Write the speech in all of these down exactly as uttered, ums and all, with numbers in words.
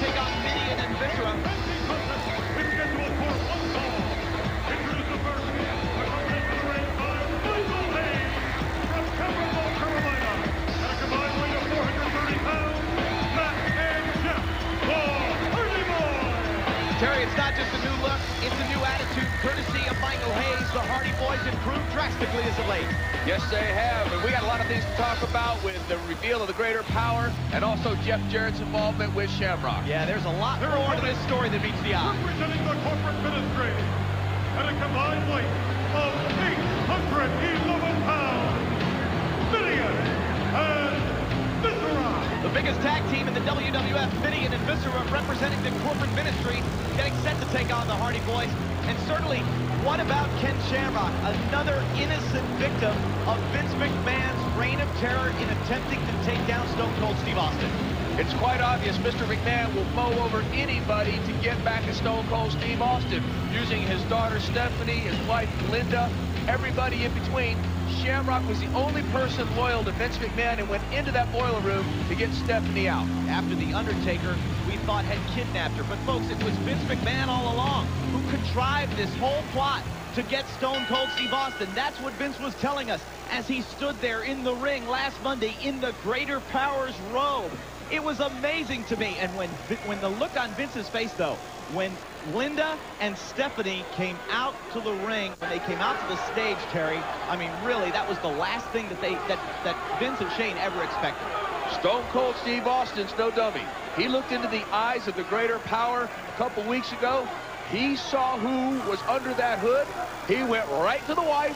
take on Mideon and Viscera. Terry, it's not just a new look, it's a new attitude, courtesy of Michael Hayes. The Hardy Boys improved drastically as of late. Yes, they have, and we got a lot of things to talk about with the reveal of the greater power and also Jeff Jarrett's involvement with Shamrock. Yeah, there's a lot more to this story than meets the eye. Representing the corporate ministry at a combined weight of eight hundred eleven pounds, Mideon and Viscera. The biggest tag team in the W W F, Mideon and Viscera, representing the corporate ministry, getting set to take on the Hardy Boys. And certainly, what about Ken Shamrock, another innocent victim of Vince McMahon's reign of terror in attempting to take down Stone Cold Steve Austin? It's quite obvious Mister McMahon will mow over anybody to get back at Stone Cold Steve Austin, using his daughter Stephanie, his wife Linda, everybody in between. Shamrock was the only person loyal to Vince McMahon and went into that boiler room to get Stephanie out. After The Undertaker, we thought had kidnapped her. But folks, it was Vince McMahon all along who contrived this whole plot to get Stone Cold Steve Austin. That's what Vince was telling us as he stood there in the ring last Monday in the Greater Powers robe. It was amazing to me. And when, when the look on Vince's face, though, when Linda and Stephanie came out to the ring, when they came out to the stage, Terry, I mean, really, that was the last thing that they that, that Vince and Shane ever expected. Stone Cold Steve Austin's no dummy. He looked into the eyes of the greater power a couple weeks ago. He saw who was under that hood. He went right to the wife.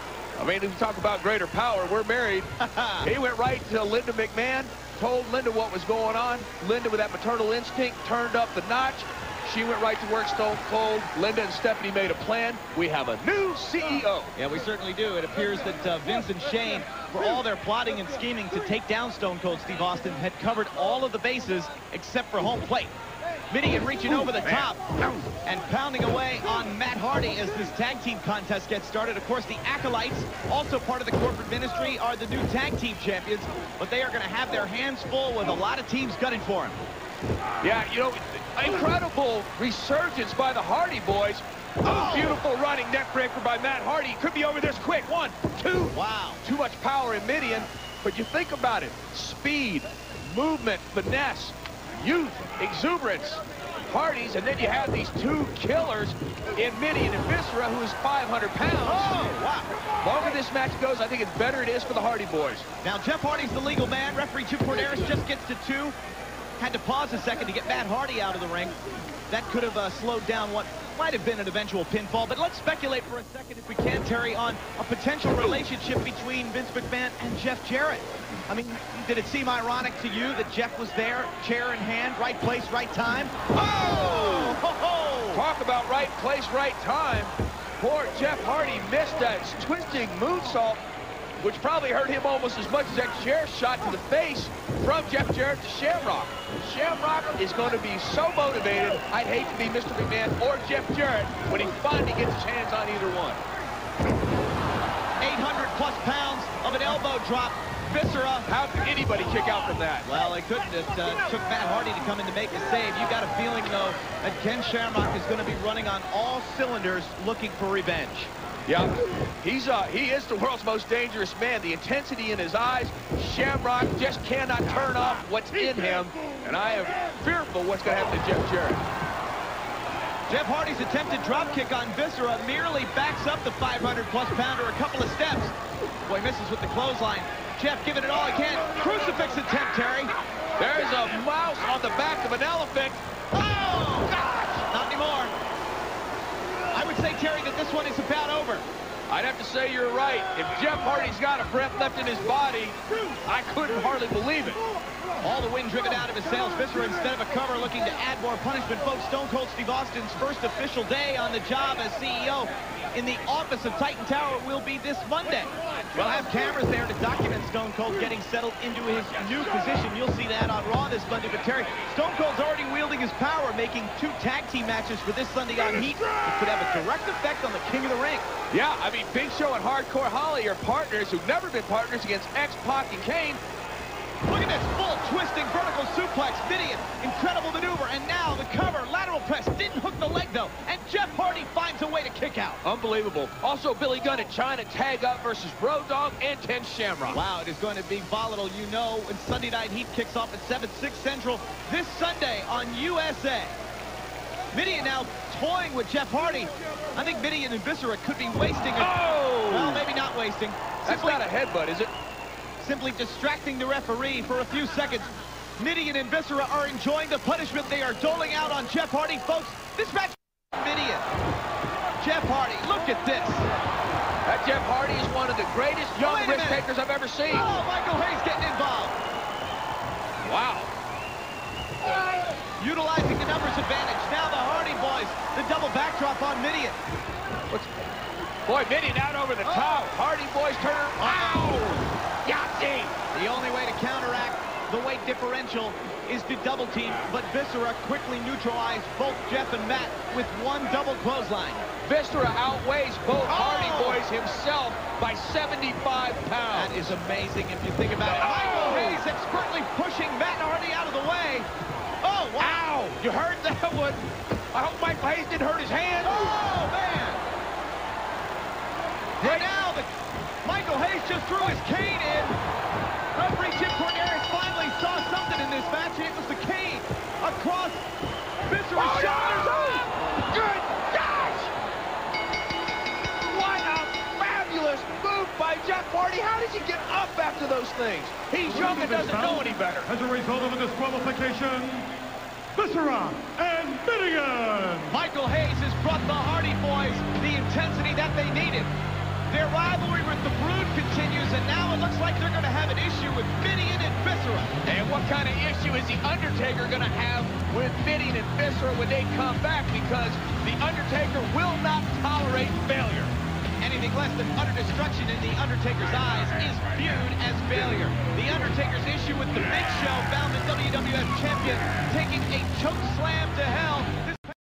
I mean, if we talk about greater power, we're married. He went right to Linda McMahon, told Linda what was going on. Linda, with that maternal instinct, turned up the notch. She went right to work Stone Cold. Linda and Stephanie made a plan. We have a new C E O. Yeah, we certainly do. It appears that uh, Vince and Shane, for all their plotting and scheming to take down Stone Cold Steve Austin, had covered all of the bases except for home plate. Mideon reaching over the top and pounding away on Matt Hardy as this tag team contest gets started. Of course, the Acolytes, also part of the corporate ministry, are the new tag team champions, but they are going to have their hands full with a lot of teams gunning for them. Yeah, you know, incredible resurgence by the Hardy Boys. Oh, beautiful running neckbreaker by Matt Hardy. Could be over this quick. One, two. Wow. Too much power in Mideon. But you think about it. Speed, movement, finesse, youth, exuberance, Hardys, and then you have these two killers in Mideon and Viscera, who is five hundred pounds. Oh, wow. The longer this match goes, I think it's better it is for the Hardy Boys. Now, Jeff Hardy's the legal man. Referee Chip Corderis just gets to two. Had to pause a second to get Matt Hardy out of the ring. That could have uh, slowed down what might have been an eventual pinfall. But let's speculate for a second, if we can, Terry, on a potential relationship between Vince McMahon and Jeff Jarrett. I mean, did it seem ironic to you that Jeff was there, chair in hand, right place, right time? Oh! Ho, ho. Talk about right place, right time. Poor Jeff Hardy missed that twisting moonsault, which probably hurt him almost as much as that chair shot to the face from Jeff Jarrett to Shamrock. Shamrock is going to be so motivated, I'd hate to be Mister McMahon or Jeff Jarrett when he finally gets his hands on either one. eight hundred plus pounds of an elbow drop. Viscera. How could anybody kick out from that? Well, they couldn't. It uh, took Matt Hardy to come in to make a save. You got a feeling, though, that Ken Shamrock is going to be running on all cylinders looking for revenge. Yeah, he's uh, he is the world's most dangerous man. The intensity in his eyes, Shamrock just cannot turn off what's in him, and I am fearful what's going to happen to Jeff Jarrett. Jeff Hardy's attempted drop kick on Viscera merely backs up the five hundred plus pounder a couple of steps. Boy, misses with the clothesline. Jeff giving it all he can. Crucifix attempt, Terry. There's a mouse on the back of an elephant. Oh, gosh! Not anymore. I would say, Terry, that this one is about over. I'd have to say you're right. If Jeff Hardy's got a breath left in his body, I couldn't hardly believe it. All the wind driven out of his sails. Viscera, instead of a cover, looking to add more punishment. Folks, Stone Cold Steve Austin's first official day on the job as C E O in the office of Titan Tower will be this Monday. We'll have cameras there to document Stone Cold getting settled into his new position. You'll see that on Raw this Monday. But Terry, Stone Cold's already wielding his power, making two tag team matches for this Sunday on Heat. It could have a direct effect on the King of the Ring. Yeah, I mean, Big Show and Hardcore Holly are partners who've never been partners against X-Pac and Kane. Look at this, full twisting vertical suplex. Mideon, incredible maneuver, and now the cover, lateral press, didn't hook the leg though, and Jeff Hardy finds a way to kick out. Unbelievable. Also, Billy Gunn and China tag up versus Road Dogg and Ten Shamrock. Wow, it is going to be volatile, you know, when Sunday Night Heat kicks off at seven, six Central this Sunday on U S A. Mideon now toying with Jeff Hardy. I think Mideon and Viscera could be wasting it. Oh! Well, maybe not wasting. That's Simply, not a headbutt, is it? simply distracting the referee for a few seconds. Mideon and Viscera are enjoying the punishment they are doling out on Jeff Hardy, folks. This match, Mideon. Jeff Hardy, look at this. That Jeff Hardy is one of the greatest young Wait a risk minute. takers I've ever seen. Oh, Michael Hayes getting involved. Wow. Utilizing the numbers advantage. Now the Hardy Boys, the double backdrop on Mideon. What's... Boy, Mideon out over the Oh. top. Hardy Boys turn. Ow! Yahtzee! The only way to counteract the weight differential is to double team, but Viscera quickly neutralized both Jeff and Matt with one double clothesline. Viscera outweighs both Oh. Hardy Boys himself by seventy-five pounds. That is amazing if you think about it. Oh. Michael Hayes expertly pushing Matt Hardy out of the way. Oh, wow. Ow! You heard that one? I hope Michael Hayes didn't hurt his hand. Oh, man. And now the, Michael Hayes just threw his cane in. Referee Jim Cornelius finally saw something in this match. It was the cane across Viscera's Oh, shoulders. no! Oh. Good gosh! What a fabulous move by Jeff Hardy. How did he get up after those things? He's young and doesn't know any better. As a result of a disqualification, Viscera and Mideon. Michael Hayes has brought the Hardy Boys the intensity that they needed. Their rivalry with the Brood continues, and now it looks like they're going to have an issue with Mideon and Viscera. And what kind of issue is The Undertaker going to have with Mideon and Viscera when they come back? Because The Undertaker will not tolerate failure. Anything less than utter destruction in The Undertaker's eyes is viewed as failure. The Undertaker's issue with the Big Show found the W W F champion taking a choke slam to hell